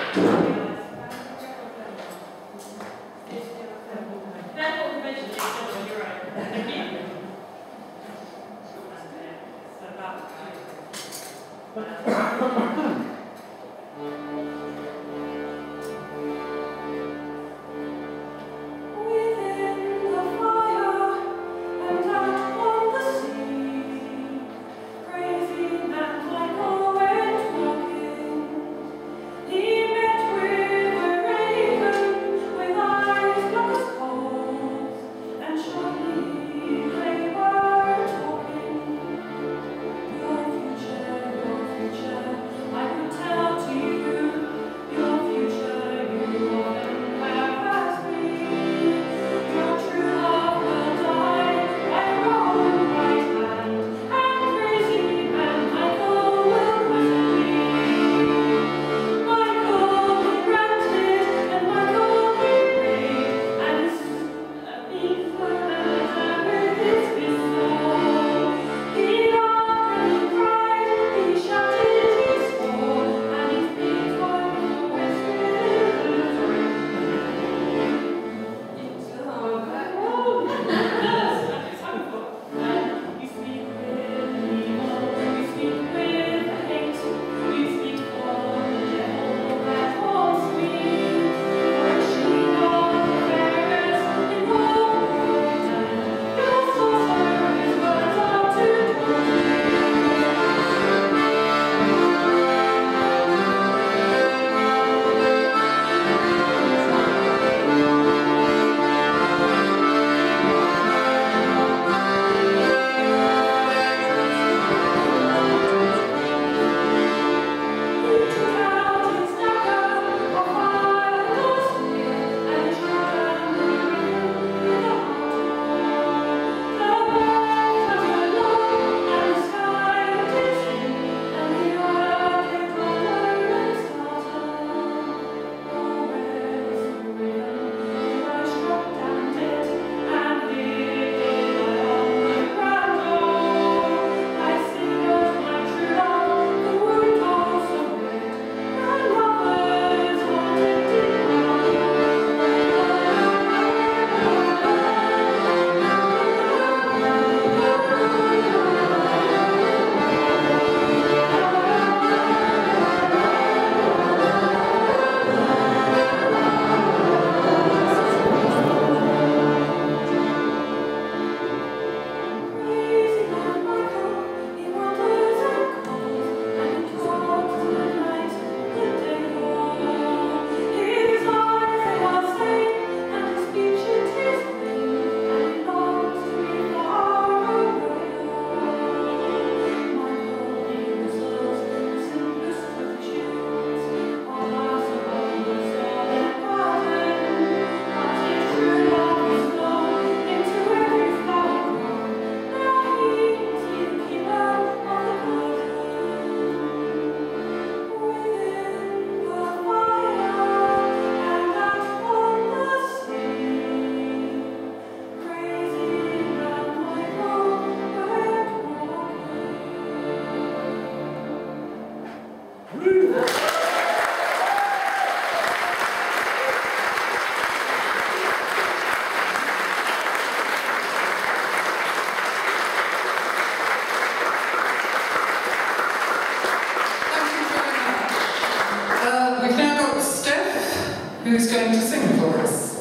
who's going to sing for us.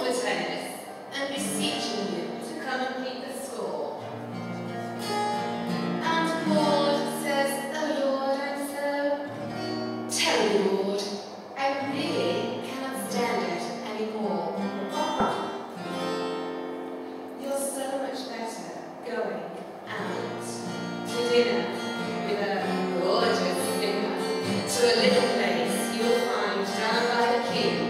for tennis and beseeching you to come and keep the score. And Maud says, "Oh Lord, I'm so terribly bored. I really cannot stand it anymore." You're so much better going out to dinner with a gorgeous singer, to a little place you'll find down by the quay.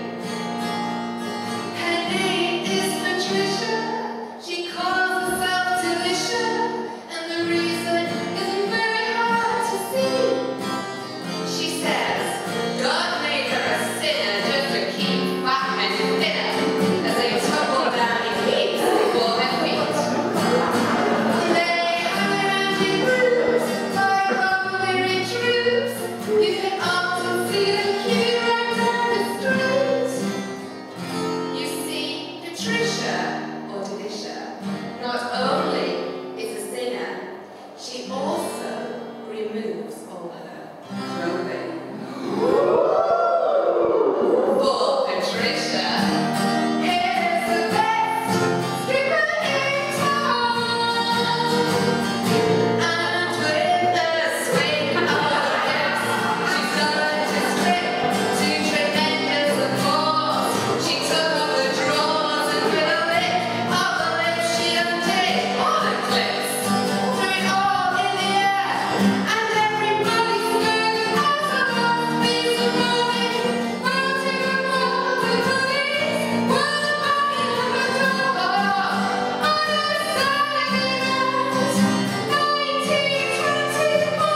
Her name is Patricia. She calls herself Delicia, and the reason isn't very hard to see. She says God made her a sinner just to keep fat and thinner as they tumble down in heaps before her feet. They hang around in groups like bubbly troops. You can often see them queue right down the street. You see, Patricia, or Delicia, not only is a singer, she also removes all her clothing. For Patricia is the best stripper in town. And with a swing of her hips, she's learned to strip to tremendous applause. She took off her drawers and with a lick of the lips she undid all the clips. Threw it all in the air, and everybody stood as a last piece of moving. Mounting and all the goodies were banging on the door on a Saturday night, 1924.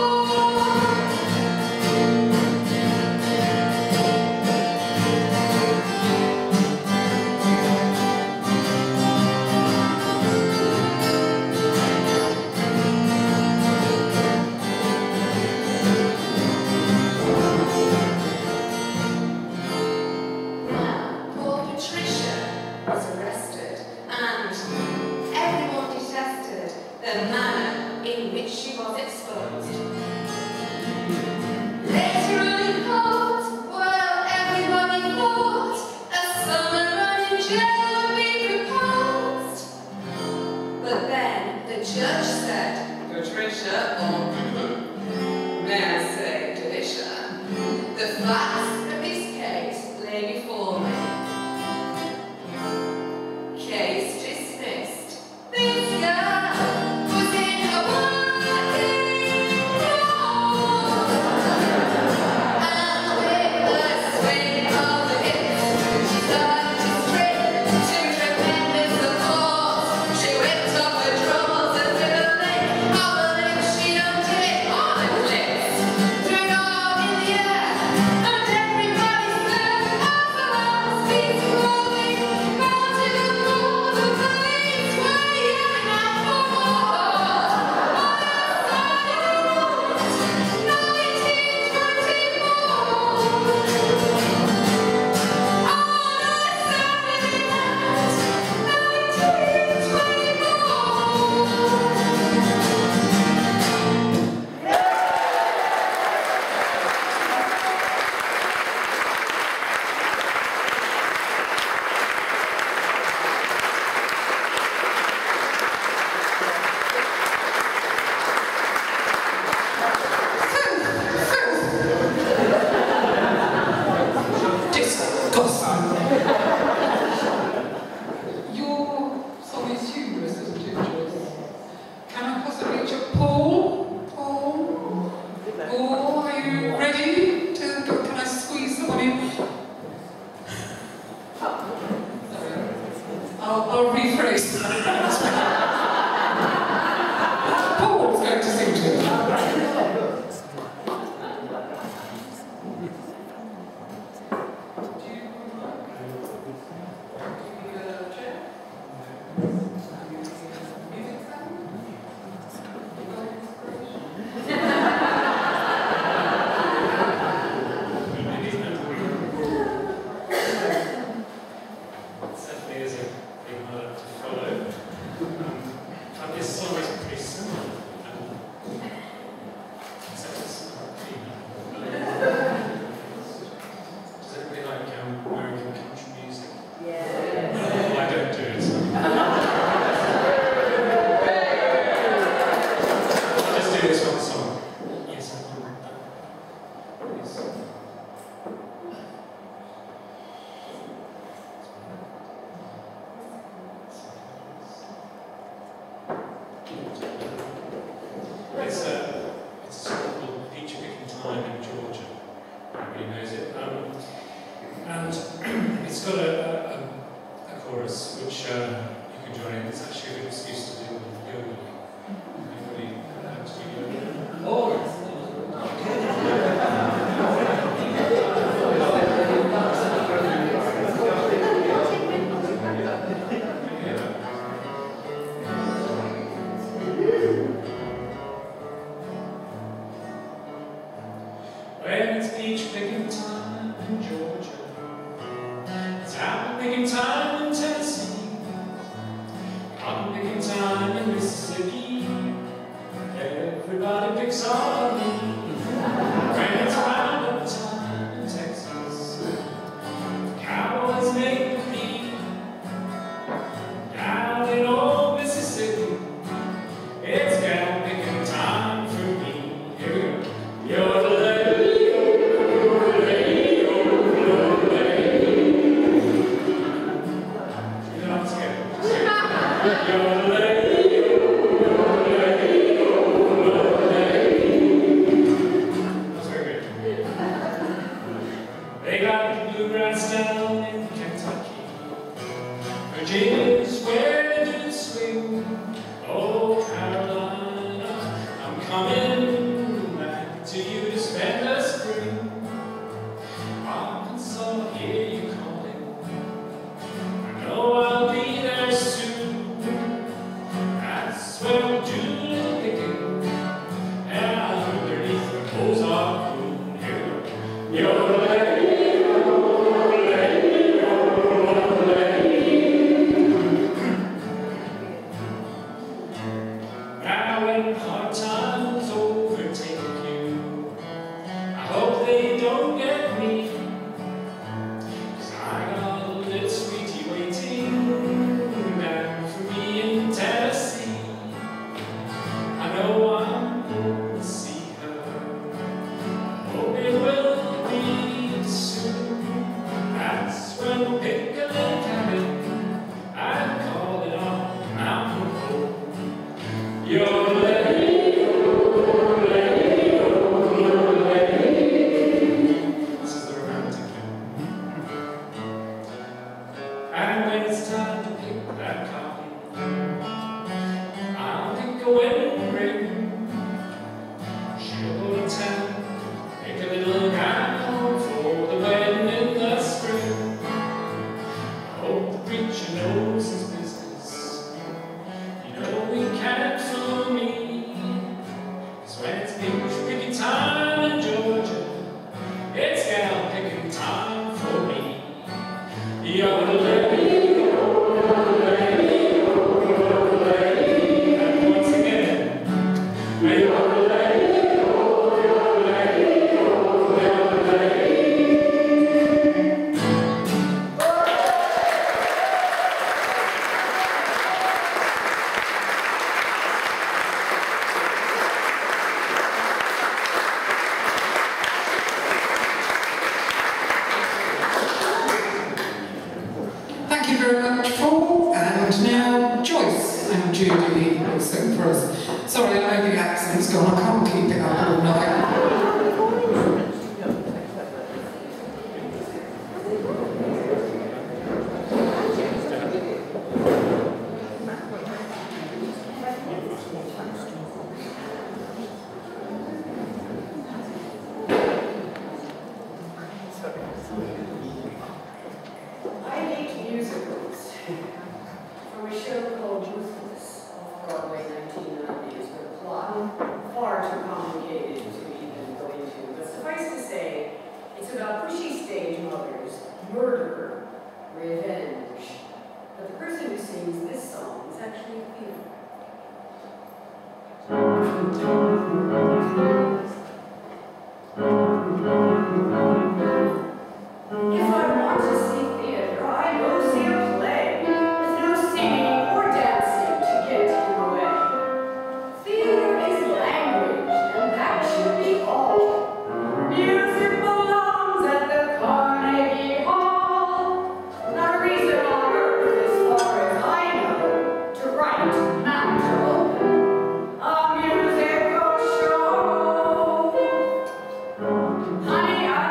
Now, poor Patricia was arrested, and everyone detested the manner in which she was exposed. Later on in court, well, everybody thought a summer run in jail would be proposed. But then the judge said, "Patricia, or may I say, Delicia, the facts of this case lay before me. Case dismissed. This girl was in a working role. And with a swing of the hips, she started to strip to tremendous applause. She whipped off her drawers and with a lick of the lips she undid all the clips. Threw it all in the air, and everybody stood as the last piece of clothing. Mounted and all the police were yelling out for more. On a Saturday night, 1924. Your song is humorous, isn't it, Joyce? Can I possibly reach a Paul? Paul? Paul, are you ready to go? Can I squeeze someone in? Sorry. I'll rephrase that. Paul's going to sing to you. Certainly is a big hard to follow. and it's got a chorus which you can join in. It's actually a good excuse to do yoga. Anybody do yoga? Oh, yes. When it's peach picking time in Georgia, it's apple picking time in Tennessee, cotton picking time in Mississippi, everybody picks on me. When it's roundup time in Texas, cowboys make the beat. Down in old Mississippi, it's gal picking time for me. Here we go. You're the They got the bluegrass down in Kentucky. Virginia's where they do the swing. Oh, Carolina, I'm coming back to you to spend the spring. Arkansas, hear you calling. I know I'll be there soon. That's where we'll do a little picking. And underneath the Ozark moon, here you're now when hard times overtake you, I hope they don't get me, 'cause I got a little sweetie waiting down for me in Tennessee. I know I'm going to see her, hope it will be soon. That's when we'll pick a little cabin and call it on Mountain Road. Your lady, this is the romantic bit. And when it's time to pick that copy, I'll pick a wedding ring. She'll go to town, make a little gown for the wedding in the spring. I hope the preacher knows his business. You know we can't fool me, 'cause when it's peach picking time in Georgia, it's gal picking time for me. You're the lady, and once again, you're the lady, Thank you very much, Paul. And now Joyce and Judy will sing for us. Sorry, I know the accent's gone. I can't keep it up all night. I hate musicals. From a show called Ruthless, Broadway 1990s, with a plot far too complicated to even go into. But suffice to say, it's about pushy stage mothers, murder, revenge. But the person who sings this song is actually a female. If I want to see theater, I go see a play, with no singing or dancing to get in the way. Theater is language, and that should be all. Music belongs at the Carnegie Hall. Not a reason on earth, as far as I know, to write, not to open a musical show. Honey, I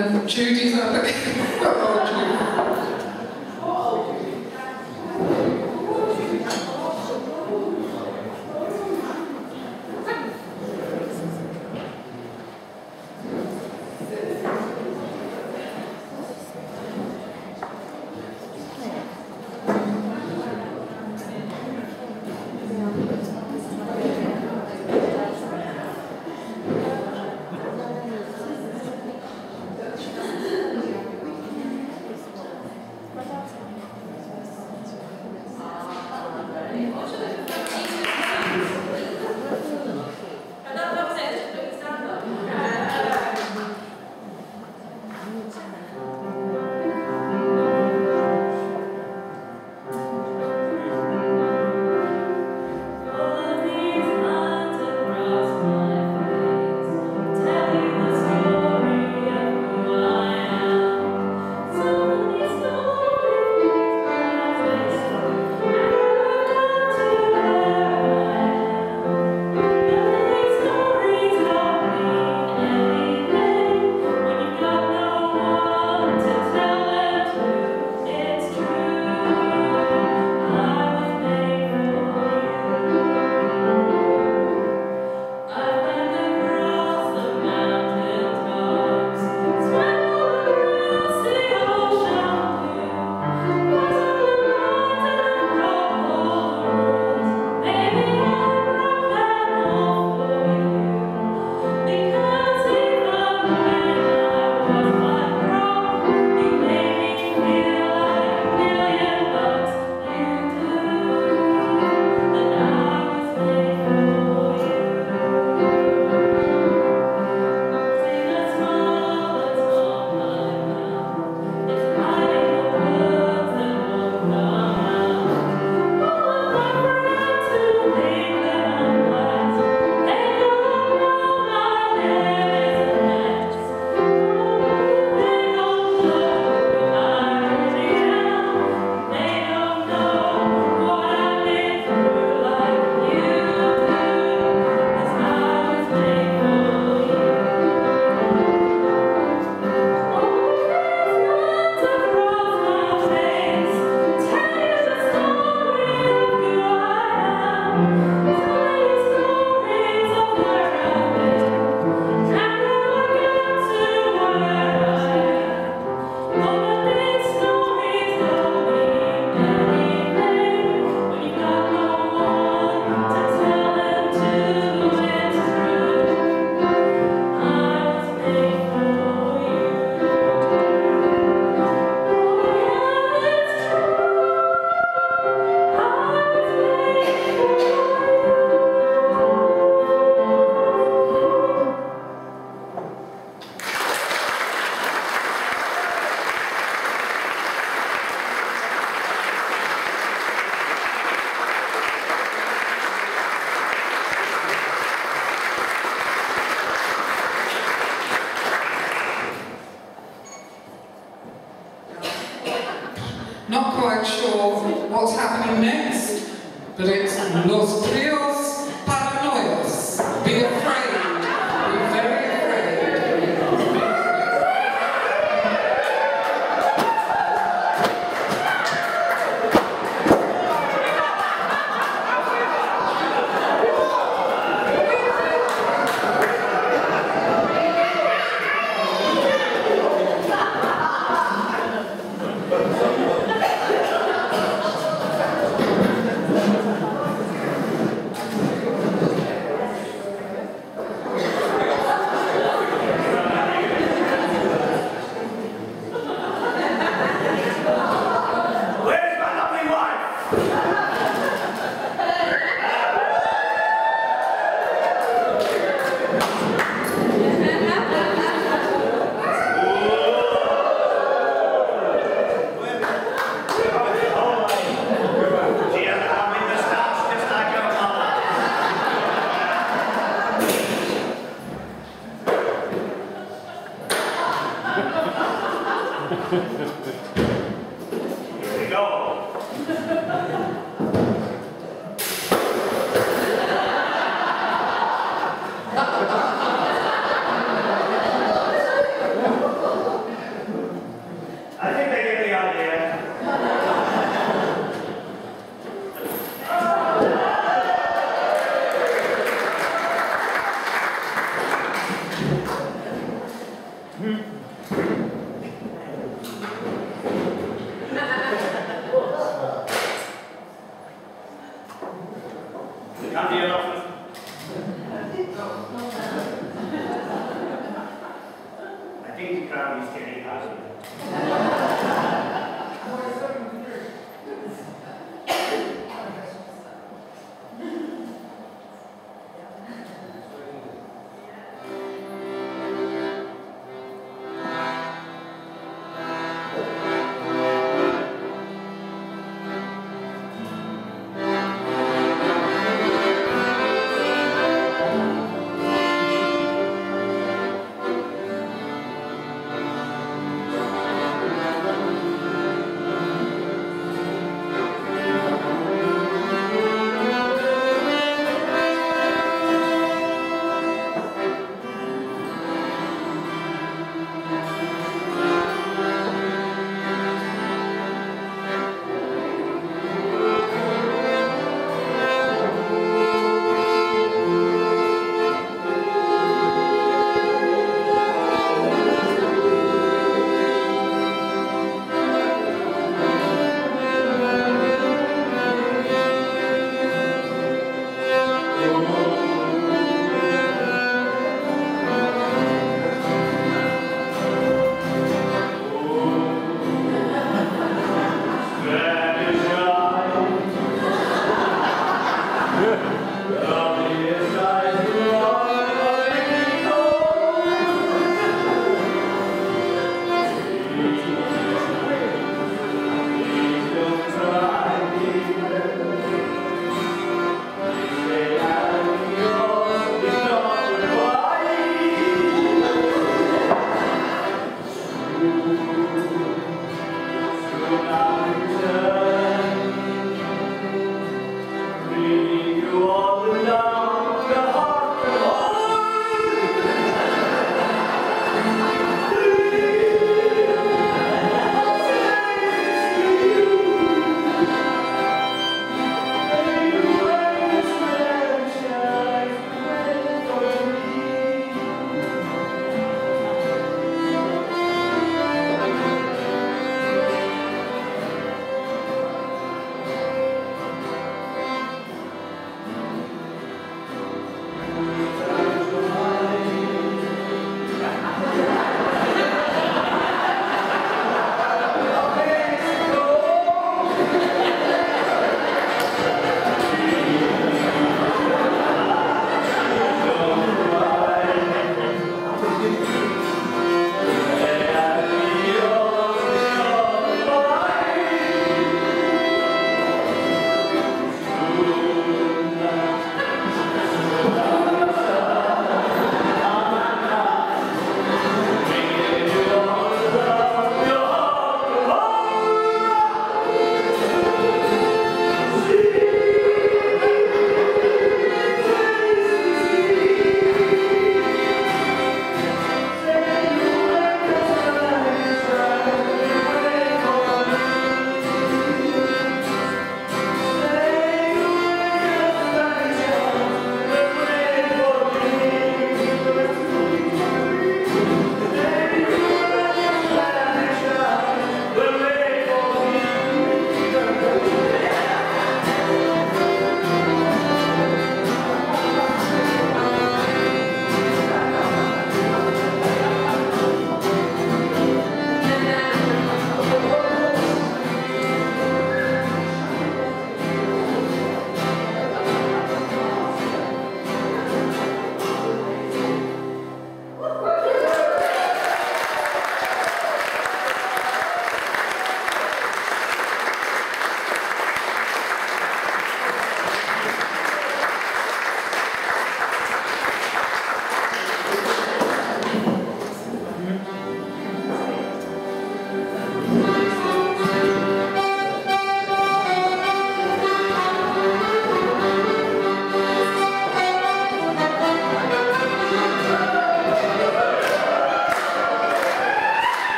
And Judy's up again. Oh, Judy. Not quite sure what's happening next, but it's Los Trios Paranoias. Be afraid. Be very afraid. Here we go. Come to your office. I think the crowd is getting happy.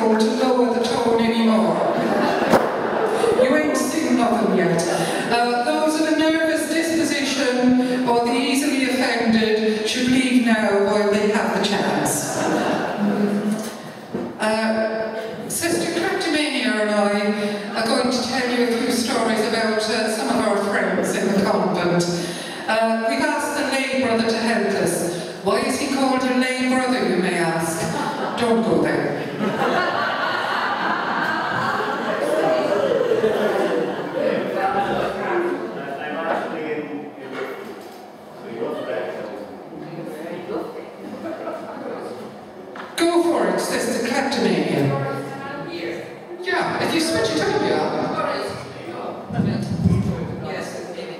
able to lower the tone anymore. You ain't seen nothing yet. Those of a nervous disposition or the easily offended should leave now while they have the chance. Sister Cryptomania and I are going to tell you a few stories about some of our friends in the convent. We've asked the lay brother to help us. Why is he called a lay brother, you may ask? Don't go there. I'm actually in the rough back. Go for it, Sister Kleptomania. Yeah, if you switch it up, yeah. Yes, maybe.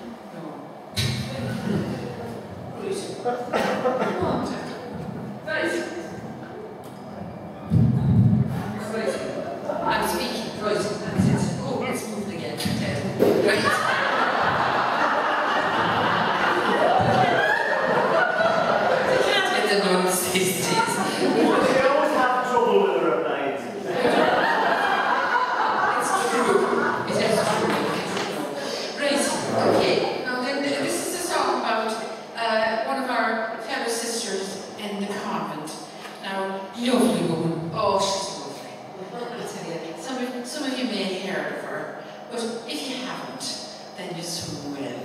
I'm speaking, right? That's it. Oh, it's moved again. Right? I can't get the nuns these days. They always have trouble with their replies. It's true. It is true. Right. Okay. Now then, this is a song about one of our fellow sisters in the convent. Now, Lovely woman. oh, she's lovely. I tell you, some of you may have heard of her, but if you haven't, then you soon will.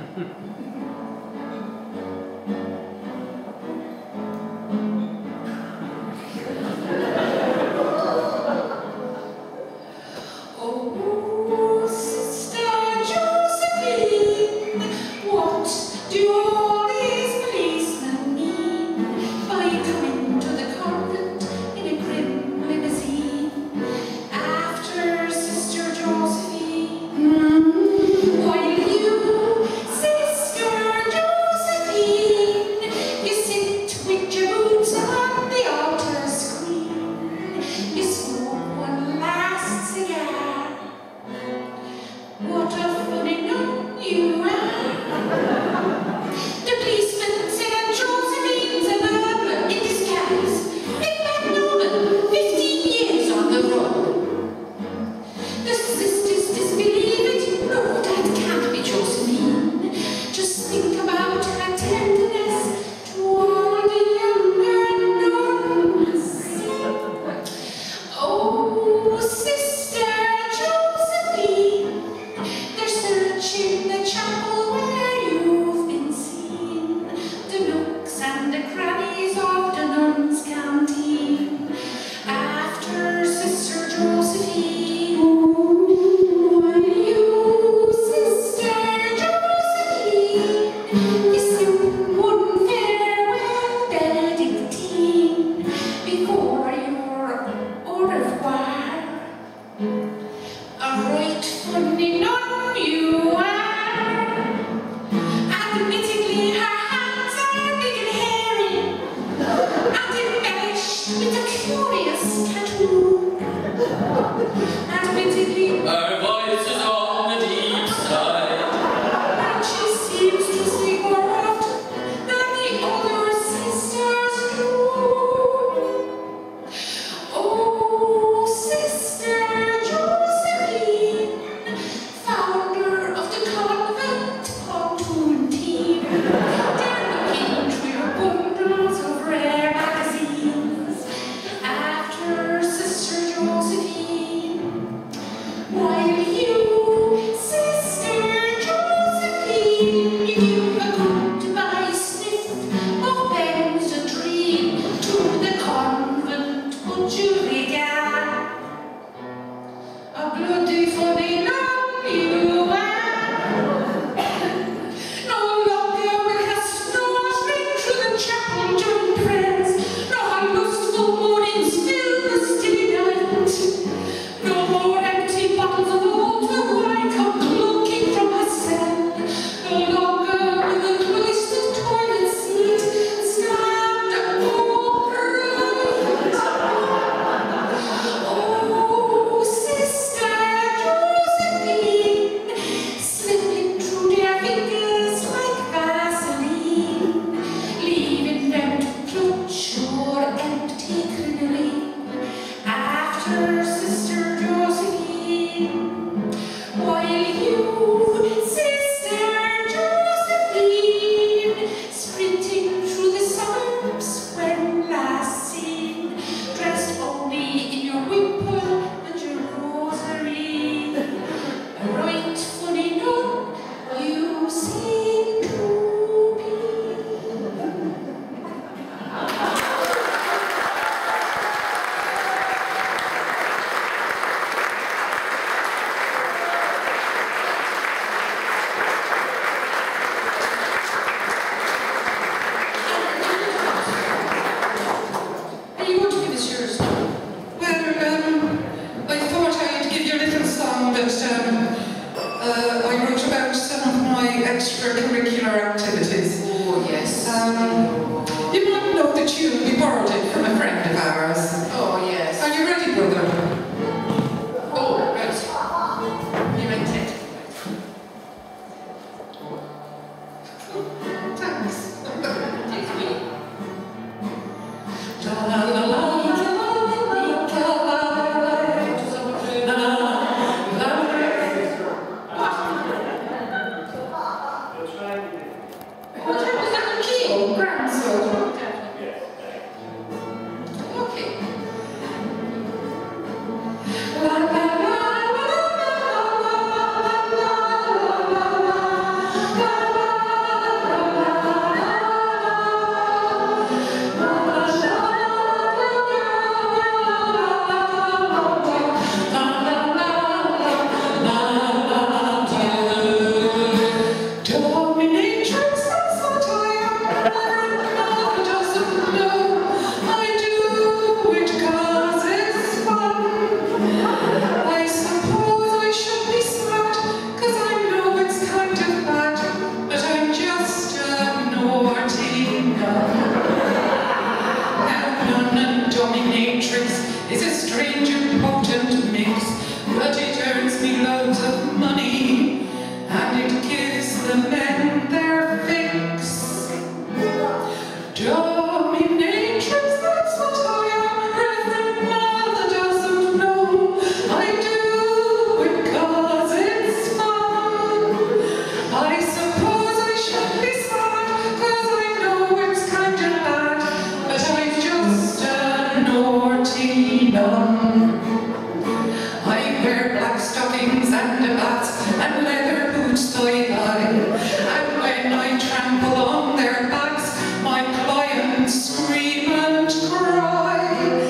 Oh, Sister Josephine, what do all these policemen mean by coming to the convent in a grim limousine? After Sister Josephine, while you, Sister Josephine, you sit with your boots on the altar screen, you smoke one last cigar. What a funny nun you are. The policeman said Aunt Josephine's a burglar in disguise. Big bad Norman, 15 years on the run. The sisters disbelieve it. No, that can't be Josephine. Just think about her tenderness to all the younger nuns. Oh, Sister Josephine, they're searching the chapel where you've been seen, the nooks and the crannies of the nuns' canteen. After Sister Josephine, while you, Sister Josephine, you sing one farewell Benedictine before your au revoir. A right funny nun you are. Admittedly, her hands are big and hairy, and embellished with a curious tattoo. Admittedly, Our voice is on the deep side. and she seems to sing more often than the other sisters do. Oh, Sister Josephine, founder of the convent pontoon team, they're looking through your bundles of rare magazines. After Sister Josephine, while you, Sister Josephine, you give a goodbye sniff of Benzodrine to the convent Julia. A bloody funny nun you are. No longer will her snores ring through the chapel during prayers, nor her lustful moanings fill the stilly night. No more empty bottles of old wine come clunking from her cell. No longer will the cloistered toilet seat stand upright. extracurricular activities. Oh, yes. You might know the tune we borrowed it from a friend of ours. Oh, yes. Are you ready, brother? Oh, right. You meant it. Thanks. Excuse me. La la la la. Is a strange and potent mix, but it earns me loads of money, and it gives the men their fix. Dominatrix, that's what I am. Reverend Mother doesn't know. I do it 'cause it's fun. I suppose I should be sad, 'cause I know it's kind of bad, but I'm just a naughty nun. I wear black stockings and a bat and leather boots thigh-high, and when I trample on their backs, my clients scream and cry.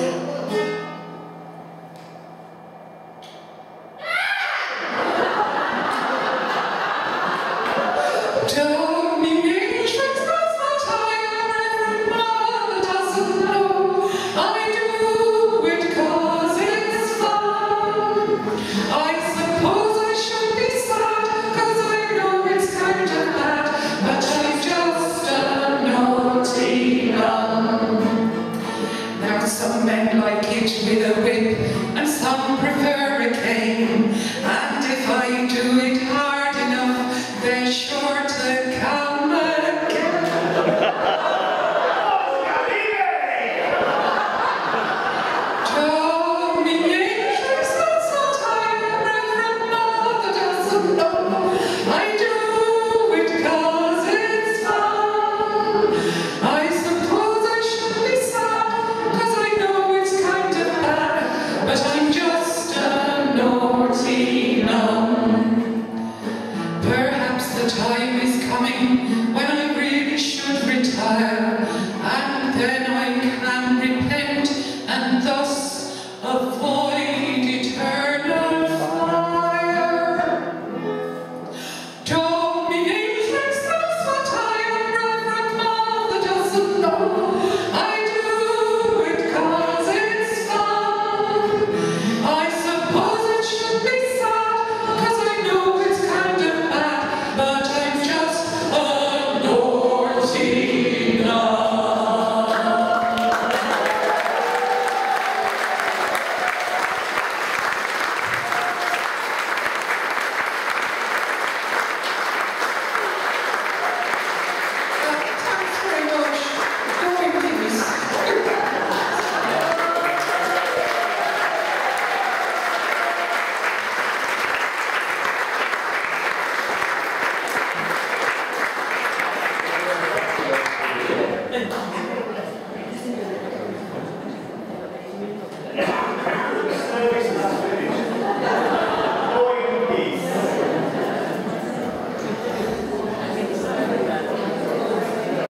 Dominatrix, that's what I am. Reverend Mother doesn't know. I do it 'cause it's fun. I suppose I should be sad, 'cause I know it's kind of bad, but I'm just a naughty nun. Now some men like it with a whip, and some prefer a cane, and if I do it hard enough, they're sure to come again. Dominatrix, that's what I am. Reverend Mother doesn't know. I do it 'cause it's fun. I suppose I should be sad, 'cause I know it's kind of bad, but I'm just a naughty nun. Perhaps the time is coming when I really should retire, and then I can repent and thus avoid eternal fire. Dominatrix, that's what I am. Reverend Mother doesn't know. I do it 'cause it's fun. I suppose it should be sad, 'cause I know it's kind of bad, but I'm just a naughty nun. Thanks very much. Go in peace. Yeah.